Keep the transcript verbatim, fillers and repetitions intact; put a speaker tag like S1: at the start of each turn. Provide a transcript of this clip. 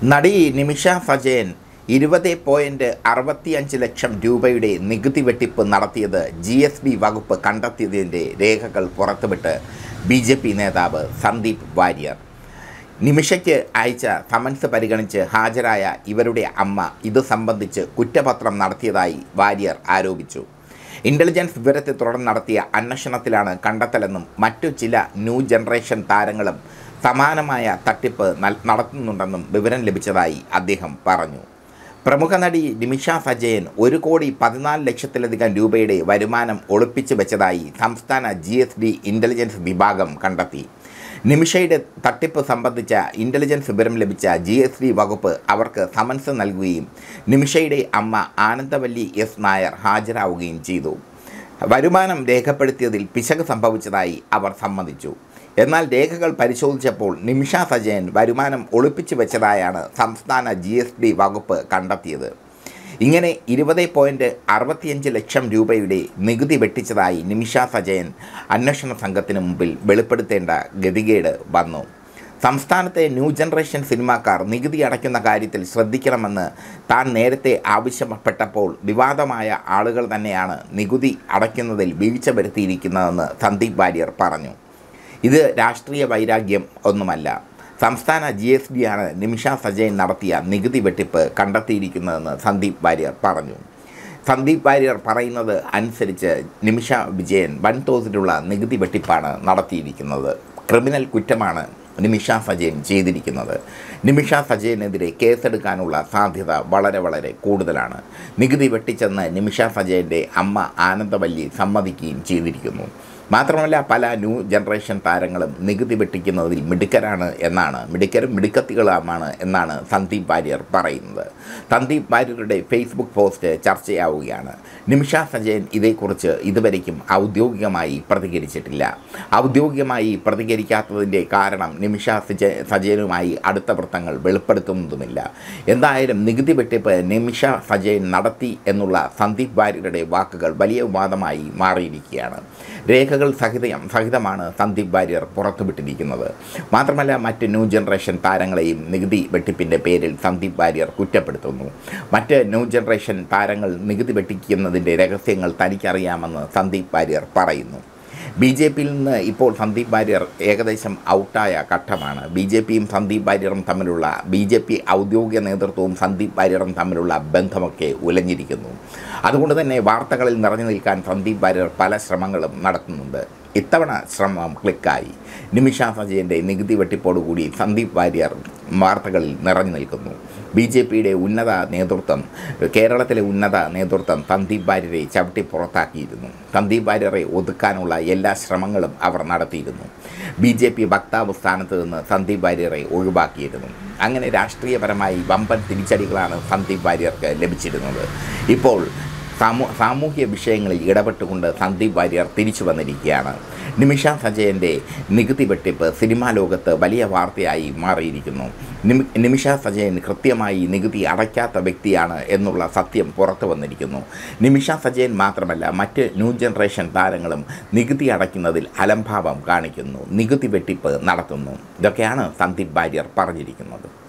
S1: നടി നിമിഷ സജയൻ ഇരുപത് പോയിൻറ്റ് അറുപത്തിയഞ്ച് ലക്ഷം രൂപയുടെ നികുതി വെട്ടിപ്പ് നടത്തിയത് ജി എസ് ടി വകുപ്പ് കണ്ടെത്തിയതിൻ്റെ രേഖകൾ പുറത്തുവിട്ട് ബി ജെ പി നേതാവ് സന്ദീപ് വാര്യർ. നിമിഷയ്ക്ക് അയച്ച സമൻസ് പരിഗണിച്ച് ഹാജരായ ഇവരുടെ അമ്മ ഇത് സംബന്ധിച്ച് കുറ്റപത്രം നടത്തിയതായി വാര്യർ ആരോപിച്ചു. ഇൻ്റലിജൻസ് വിവരത്തെ തുടർന്ന് നടത്തിയ അന്വേഷണത്തിലാണ് കണ്ടെത്തലെന്നും മറ്റു ചില ന്യൂ ജനറേഷൻ താരങ്ങളും സമാനമായ തട്ടിപ്പ് നടത്തുന്നുണ്ടെന്നും വിവരം ലഭിച്ചതായി അദ്ദേഹം പറഞ്ഞു. പ്രമുഖ നടി നിമിഷ സജയൻ ഒരു കോടി പതിനാല് ലക്ഷത്തിലധികം രൂപയുടെ വരുമാനം ഒളിപ്പിച്ചു വെച്ചതായി സംസ്ഥാന ജി എസ് ടി ഇൻ്റലിജൻസ് വിഭാഗം കണ്ടെത്തി. നിമിഷയുടെ തട്ടിപ്പ് സംബന്ധിച്ച ഇൻ്റലിജൻസ് വിവരം ലഭിച്ച ജി എസ് ടി വകുപ്പ് അവർക്ക് സമൻസ് നൽകുകയും നിമിഷയുടെ അമ്മ ആനന്ദവല്ലി എസ് നായർ ഹാജരാവുകയും ചെയ്തു. വരുമാനം രേഖപ്പെടുത്തിയതിൽ പിശക് സംഭവിച്ചതായി അവർ സമ്മതിച്ചു. എന്നാൽ രേഖകൾ പരിശോധിച്ചപ്പോൾ നിമിഷ സജയൻ വരുമാനം ഒളിപ്പിച്ചു വെച്ചതായാണ് സംസ്ഥാന ജി എസ് ടി വകുപ്പ് കണ്ടെത്തിയത്. ഇങ്ങനെ ഇരുപത് പോയിൻറ്റ് അറുപത്തിയഞ്ച് ലക്ഷം രൂപയുടെ നികുതി വെട്ടിച്ചതായി നിമിഷ സജയൻ അന്വേഷണ സംഘത്തിന് മുമ്പിൽ വെളിപ്പെടുത്തേണ്ട ഗതികേട് വന്നു. സംസ്ഥാനത്തെ ന്യൂ ജനറേഷൻ സിനിമാക്കാർ നികുതി അടയ്ക്കുന്ന കാര്യത്തിൽ ശ്രദ്ധിക്കണമെന്ന് താൻ നേരത്തെ ആവശ്യപ്പെട്ടപ്പോൾ വിവാദമായ ആളുകൾ തന്നെയാണ് നികുതി അടയ്ക്കുന്നതിൽ വീഴ്ച വരുത്തിയിരിക്കുന്നതെന്ന് സന്ദീപ് വാര്യർ പറഞ്ഞു. ഇത് രാഷ്ട്രീയ വൈരാഗ്യം ഒന്നുമല്ല. സംസ്ഥാന ജി എസ് ടി ആണ് നിമിഷ സജയൻ നടത്തിയ നികുതി വെട്ടിപ്പ് കണ്ടെത്തിയിരിക്കുന്നതെന്ന് സന്ദീപ് വാര്യർ പറഞ്ഞു. സന്ദീപ് വാര്യർ പറയുന്നത് അനുസരിച്ച് നിമിഷ വിജയൻ വൻതോതിലുള്ള നികുതി വെട്ടിപ്പാണ് നടത്തിയിരിക്കുന്നത്. ക്രിമിനൽ കുറ്റമാണ് നിമിഷ സജയൻ ചെയ്തിരിക്കുന്നത്. നിമിഷ സജയനെതിരെ കേസെടുക്കാനുള്ള സാധ്യത വളരെ വളരെ കൂടുതലാണ്. നികുതി വെട്ടിച്ചെന്ന് നിമിഷ സജയൻ്റെ അമ്മ ആനന്ദവല്ലി സമ്മതിക്കുകയും ചെയ്തിരിക്കുന്നു. മാത്രമല്ല, പല ന്യൂ ജനറേഷൻ താരങ്ങളും നികുതി വെട്ടിക്കുന്നതിൽ മിടുക്കരാണ് എന്നാണ് മിടുക്കരും മിടുക്കത്തികളുമാണ് എന്നാണ് സന്ദീപ് വാര്യർ പറയുന്നത്. സന്ദീപ് വാര്യരുടെ ഫേസ്ബുക്ക് പോസ്റ്റ് ചർച്ചയാവുകയാണ്. നിമിഷ സജയൻ ഇതേക്കുറിച്ച് ഇതുവരയ്ക്കും ഔദ്യോഗികമായി പ്രതികരിച്ചിട്ടില്ല. ഔദ്യോഗികമായി പ്രതികരിക്കാത്തതിൻ്റെ കാരണം നിമിഷ സജയനുമായി അടുത്ത വൃത്തങ്ങൾ വെളിപ്പെടുത്തുന്നതുമില്ല. എന്തായാലും നികുതി വെട്ടിപ്പ് നിമിഷ സജയൻ നടത്തി എന്നുള്ള സന്ദീപ് വാര്യരുടെ വാക്കുകൾ വലിയ വിവാദമായി മാറിയിരിക്കുകയാണ്. രേഖകൾ സഹിതം സഹിതമാണ് സന്ദീപ് വാര്യർ പുറത്തുവിട്ടിരിക്കുന്നത്. മാത്രമല്ല, മറ്റ് ന്യൂ ജനറേഷൻ താരങ്ങളെയും നികുതി വെട്ടിപ്പിൻ്റെ പേരിൽ സന്ദീപ് വാര്യർ കുറ്റപ്പെടുത്തുന്നു. മറ്റ് ന്യൂ ജനറേഷൻ താരങ്ങൾ നികുതി വെട്ടിക്കുന്നതിൻ്റെ രഹസ്യങ്ങൾ തനിക്കറിയാമെന്ന് സന്ദീപ് വാര്യർ പറയുന്നു. ബി ജെ പിയിൽ നിന്ന് ഇപ്പോൾ സന്ദീപ് വാര്യർ ഏകദേശം ഔട്ടായ ഘട്ടമാണ്. ബി ജെ പിയും സന്ദീപ് വാര്യറും തമ്മിലുള്ള ബി ജെ പി ഔദ്യോഗിക നേതൃത്വവും സന്ദീപ് വാര്യറും തമ്മിലുള്ള ബന്ധമൊക്കെ ഉലഞ്ഞിരിക്കുന്നു. അതുകൊണ്ട് തന്നെ വാർത്തകളിൽ നിറഞ്ഞു നിൽക്കാൻ സന്ദീപ് വാര്യർ പല ശ്രമങ്ങളും നടത്തുന്നുണ്ട്. ഇത്തവണ ശ്രമം ക്ലിക്കായി. നിമിഷ സജയൻ്റെ നികുതി വെട്ടിപ്പോടുകൂടി സന്ദീപ് വാര്യർ വാർത്തകളിൽ നിറഞ്ഞു നിൽക്കുന്നു. ബി ജെ പിയുടെ ഉന്നത നേതൃത്വം കേരളത്തിലെ ഉന്നത നേതൃത്വം സന്ദീപ് വാര്യരെ ചവിട്ടി പുറത്താക്കിയിരുന്നു. സന്ദീപ് വാര്യരെ ഒതുക്കാനുള്ള എല്ലാ ശ്രമങ്ങളും അവർ നടത്തിയിരുന്നു. ബി ജെ പി വക്താവ് സ്ഥാനത്ത് നിന്ന് സന്ദീപ് വാര്യരെ ഒഴിവാക്കിയിരുന്നു. അങ്ങനെ രാഷ്ട്രീയപരമായി വമ്പൻ തിരിച്ചടികളാണ് സന്ദീപ് വാര്യർക്ക് ലഭിച്ചിരുന്നത്. ഇപ്പോൾ സാമൂ സാമൂഹ്യ വിഷയങ്ങളിൽ ഇടപെട്ടുകൊണ്ട് സന്ദീപ് വാര്യർ തിരിച്ചു വന്നിരിക്കുകയാണ്. നിമിഷ സജയൻ്റെ നികുതി വെട്ടിപ്പ് സിനിമാ ലോകത്ത് വലിയ വാർത്തയായി മാറിയിരിക്കുന്നു. നിമി നിമിഷ സജയൻ കൃത്യമായി നികുതി അടയ്ക്കാത്ത വ്യക്തിയാണ് എന്നുള്ള സത്യം പുറത്തു വന്നിരിക്കുന്നു. നിമിഷ സജയൻ മാത്രമല്ല, മറ്റ് ന്യൂ ജനറേഷൻ താരങ്ങളും നികുതി അടയ്ക്കുന്നതിൽ അലംഭാവം കാണിക്കുന്നു, നികുതി വെട്ടിപ്പ് നടത്തുന്നു. ഇതൊക്കെയാണ് സന്ദീപ് വാര്യർ പറഞ്ഞിരിക്കുന്നത്.